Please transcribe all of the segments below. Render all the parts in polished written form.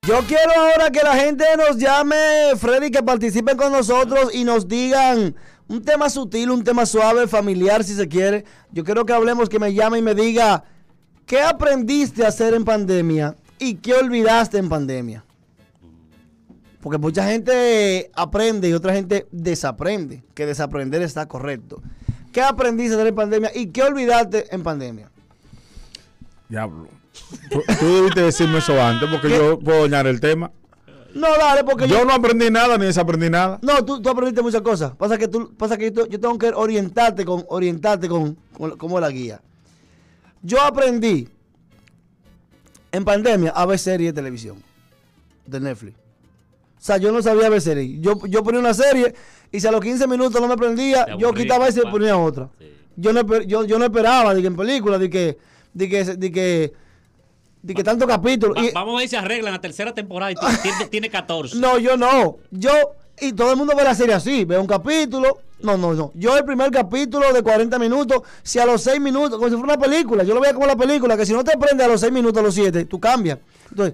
Yo quiero ahora que la gente nos llame, Freddy, que participen con nosotros y nos digan un tema sutil, un tema suave, familiar, si se quiere. Yo quiero que hablemos, que me llame y me diga, ¿qué aprendiste a hacer en pandemia y qué olvidaste en pandemia? Porque mucha gente aprende y otra gente desaprende, que desaprender está correcto. ¿Qué aprendiste a hacer en pandemia y qué olvidaste en pandemia? Diablo. Tú debiste decirme eso antes porque yo puedo dañar el tema. No, dale, porque yo no aprendí nada ni desaprendí nada. No, tú aprendiste muchas cosas. Pasa que yo tengo que orientarte con como la guía. Yo aprendí en pandemia a ver series de televisión de Netflix. O sea, yo no sabía ver series. Yo ponía una serie y si a los 15 minutos no me prendía, yo quitaba esa y ponía otra. Sí. Yo no esperaba de que en películas, de que tanto capítulo. Vamos a ver si arreglan la tercera temporada y tiene 14. No, yo no. Y todo el mundo ve la serie así, ve un capítulo. No. Yo el primer capítulo de 40 minutos, si a los 6 minutos, como si fuera una película, yo lo veía como la película, que si no te prende a los 6 minutos, a los 7, tú cambias. Entonces,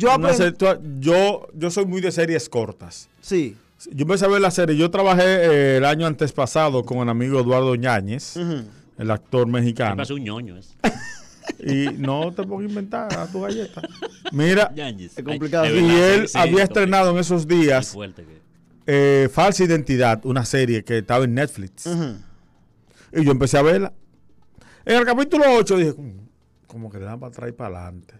yo soy muy de series cortas. Sí. Yo empecé a ver la serie. Yo trabajé el año antes pasado con el amigo Eduardo Ñáñez, el actor mexicano. Me pasó un ñoño eso. Y no te puedo inventar a tu galleta. Mira, es complicado. Y él había estrenado en esos días Falsa Identidad, una serie que estaba en Netflix. Y yo empecé a verla. En el capítulo 8 dije, como que le dan para atrás y para adelante.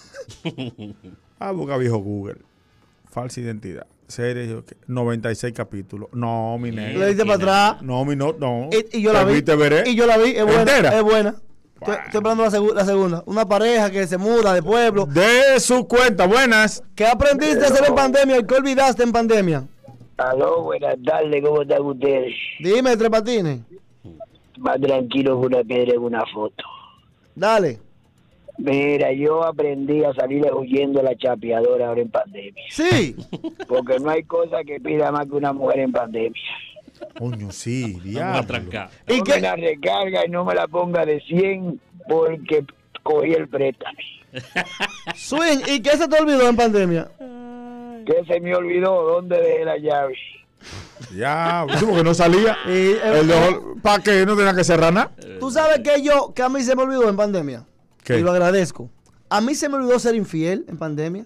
Busca viejo Google. Falsa Identidad. Serie, 96 capítulos. No, mi negro. ¿Le diste para atrás? No. Y yo la vi. Veré. Y yo la vi. Es buena. ¿Entera? Es buena. Estoy esperando la segunda. Una pareja que se muda de pueblo. De su cuenta. Buenas. ¿Qué aprendiste a hacer en pandemia y qué olvidaste en pandemia? Aló, buenas tardes. ¿Cómo están ustedes? Dime, Tres Patines. Más tranquilo que una piedra en una foto. Dale. Mira, yo aprendí a salir huyendo a la chapeadora ahora en pandemia. Sí. Porque no hay cosa que pida más que una mujer en pandemia. Coño, sí, diablo. ¿Y que la recarga y no me la ponga de 100 porque cogí el préstamo? Swing, ¿y qué se te olvidó en pandemia? ¿Qué se me olvidó? ¿Dónde dejé la llave? Ya, porque no salía. ¿Para qué? No tenía que cerrar nada. ¿Tú sabes que a mí se me olvidó en pandemia? ¿Qué? Y lo agradezco. A mí se me olvidó ser infiel en pandemia.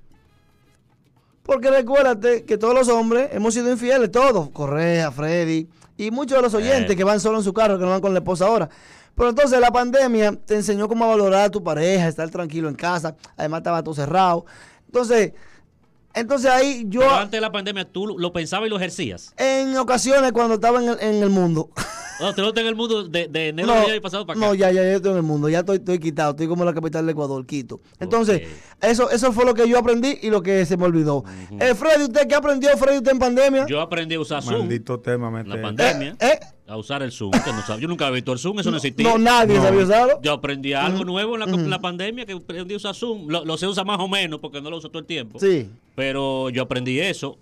Porque recuérdate que todos los hombres hemos sido infieles, todos. Correa, Freddy y muchos de los oyentes que van solo en su carro, que no van con la esposa ahora. Pero entonces la pandemia te enseñó cómo valorar a tu pareja, estar tranquilo en casa. Además estaba todo cerrado. Entonces ahí yo... Pero antes de la pandemia tú lo pensabas y lo ejercías. En ocasiones cuando estaba en el mundo. No, te lo en el mundo de enero del año pasado para acá. No, ya estoy en el mundo. Ya estoy quitado. Estoy como la capital de Ecuador, Quito. Entonces, eso fue lo que yo aprendí y lo que se me olvidó. Freddy, ¿usted qué aprendió, Freddy, usted en pandemia? Yo aprendí a usar Zoom. Maldito tema, en la pandemia. A usar el Zoom. Yo nunca había visto el Zoom, eso no existía. No, nadie sabía usarlo. Yo aprendí algo nuevo en la pandemia, que aprendí a usar Zoom. Lo sé usar más o menos porque no lo uso todo el tiempo. Sí. Pero yo aprendí eso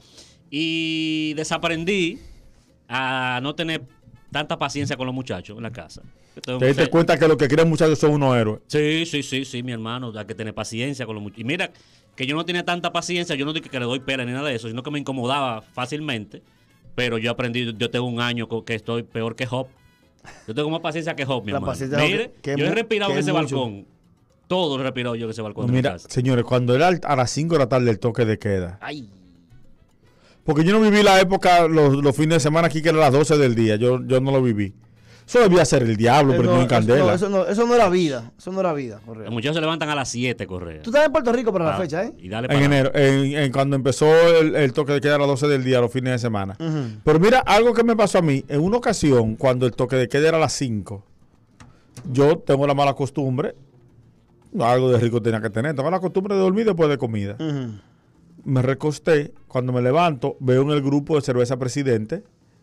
y desaprendí a no tener tanta paciencia con los muchachos en la casa. ¿Te diste cuenta que lo que quieren muchachos son unos héroes? Sí, mi hermano. Hay que tener paciencia con los muchachos. Y mira, que yo no tenía tanta paciencia, yo no dije que le doy pela ni nada de eso, sino que me incomodaba fácilmente. Pero yo aprendí, yo tengo un año que estoy peor que Job. Yo tengo más paciencia que Job, mi hermano. Mire, yo he respirado en ese balcón. Todo lo he respirado yo en ese balcón. No, mira, señores, cuando era a las 5 de la tarde el toque de queda. Ay. Porque yo no viví la época, los fines de semana aquí que era a las 12 del día. Yo no lo viví. Eso debía ser el diablo, pero no en candela. Eso no era vida. Eso no era vida, Correa. Los muchachos se levantan a las 7, Correa. Tú estás en Puerto Rico para la fecha, ¿eh? Y dale en enero, cuando empezó el toque de queda a las 12 del día, los fines de semana. Pero mira, algo que me pasó a mí, en una ocasión, cuando el toque de queda era a las 5, yo tengo la mala costumbre, algo de rico tenía que tener, tengo la costumbre de dormir después de comida. Me recosté, cuando me levanto, veo en el grupo de Cerveza Presidente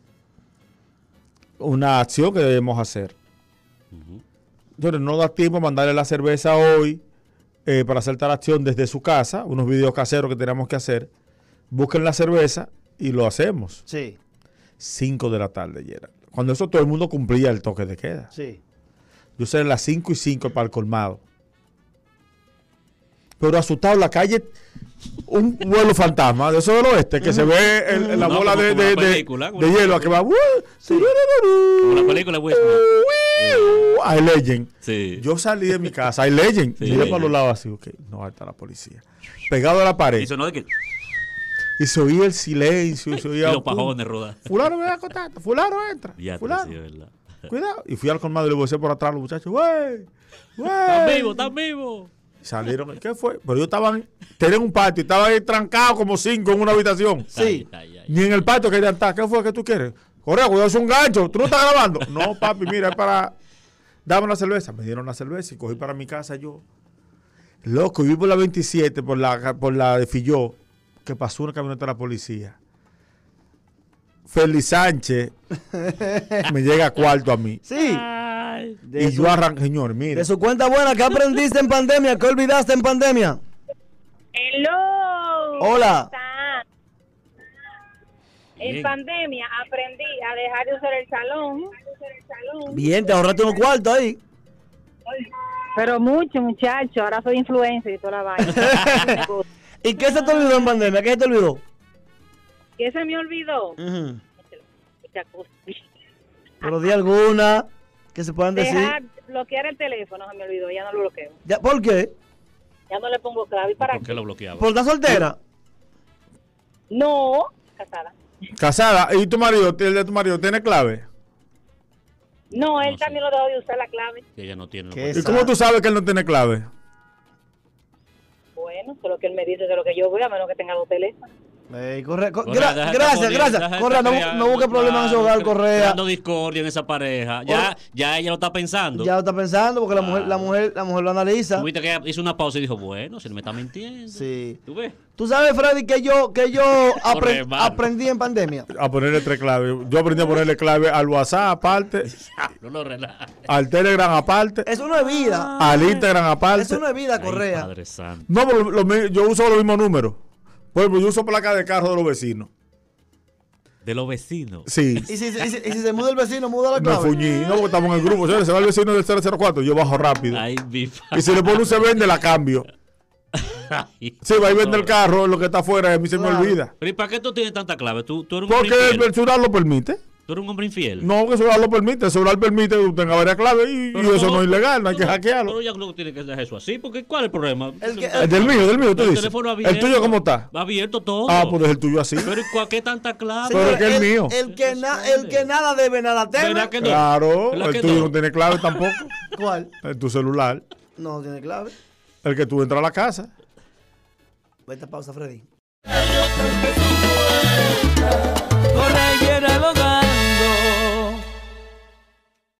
una acción que debemos hacer. Entonces no da tiempo a mandarle la cerveza hoy para hacer tal acción desde su casa, unos videos caseros que tenemos que hacer. Busquen la cerveza y lo hacemos. Sí. 5 de la tarde, Gerald. Cuando eso todo el mundo cumplía el toque de queda. Sí. Yo salí a las 5:05 para el colmado. pero asustado en la calle. Un vuelo fantasma de eso del oeste que se ve la bola de hielo que va como la película Will I Legend. Sí. Yo salí de mi casa, I Legend, miré para los lados así, ok, no, ahí está la policía pegado a la pared Y sonó de que y se oía el silencio y se oía y los pajones rodando. fulano me da contacto, fulano entra, Ya fulano, sí, verdad. cuidado, y fui al colmado y le voy por atrás a los muchachos, güey, Están vivos. salieron, ¿qué fue? Pero ellos tenían un patio, estaban ahí trancados como 5 en una habitación. Sí. Ni en el patio querían estar. ¿Qué fue que tú quieres? Correa, cuidado, es un gancho. ¿Tú no estás grabando? No, papi, mira, es para... Dame una cerveza. Me dieron la cerveza y cogí para mi casa yo. Loco, y vi por la 27, por la de Filló, que pasó una camioneta de la policía. Félix Sánchez me llega a cuarto a mí. Sí. Y yo arranqué, señor, mire. De su cuenta buena, ¿qué aprendiste en pandemia? ¿Qué olvidaste en pandemia? Hello. Hola. ¿Cómo están? En pandemia aprendí a dejar de usar el salón. Bien, te ahorraste unos cuartos ahí. Pero mucho, muchacho. Ahora soy influencer y toda la vaina. ¿Y qué se te olvidó en pandemia? ¿Qué se te olvidó? ¿Qué se me olvidó? Ujú. Muchas cosas. Pero di alguna que se puedan decir. Bloquear el teléfono se me olvidó. Ya no lo bloqueo. Ya, ¿por qué? Ya no le pongo clave. ¿Y para ¿Por qué lo bloqueaba? ¿Por estar soltera? No. Casada. Casada. ¿Y tu marido, el de tu marido, tiene clave? No, él No, también lo dejó de usar la clave. Que ella no tiene. ¿Qué ¿Y cómo tú sabes que él no tiene clave? Bueno, eso es lo que él me dice, de lo que yo voy, a menos que tenga 2 teléfonos. Correa, deja Gracias. deja Correa, esta no busque problemas en su hogar, Correa. Creando discordia en esa pareja. Ya ella lo está pensando. Ya lo está pensando porque la mujer lo analiza. Tuviste que ella hizo una pausa y dijo, bueno, si él me está mintiendo. Sí. ¿Tú ves? ¿Tú sabes, Freddy, que yo hermano. aprendí en pandemia? A ponerle 3 claves. Yo aprendí a ponerle clave al WhatsApp aparte, No lo relajes. al Telegram aparte, Eso no es vida. al Instagram aparte. Eso no es vida, Ay, Correa. Padre Santo. No, pero yo uso los mismos números. Por ejemplo, yo uso placa de carro de los vecinos. De los vecinos. Sí. ¿Y si se muda el vecino, muda la Me clave? fuñí. No, porque estamos en el grupo. Señores, se va el vecino del 004. Yo bajo rápido. Ay, mi Y si le pone un se vende, la cambio. Ay, Sí, va y vende el carro, lo que está afuera, a mí se me Claro. olvida. Pero ¿y para qué tú tienes tanta clave? ¿Tú eres un hombre Porque el infiel? celular lo permite. ¿Tú eres un hombre infiel? No, que el celular lo permite. El celular permite que tú tengas varias claves y Pero eso no es ilegal, no hay que Pero hackearlo. ya no tiene que ser eso así, porque ¿cuál es el problema? El del mío, tú El dices. teléfono ¿El tuyo cómo está? Abierto todo. Ah, pues es el tuyo así. Pero ¿y qué tanta clave? Pero es que el mío. El que nada debe, nada teme. ¿Verdad que no? Claro, ¿Verdad el que tuyo no? no tiene clave tampoco. ¿Cuál? Tu celular. No tiene clave. El que tú entras a la casa. Vete a pausa, Freddy. Ellos desde su puerta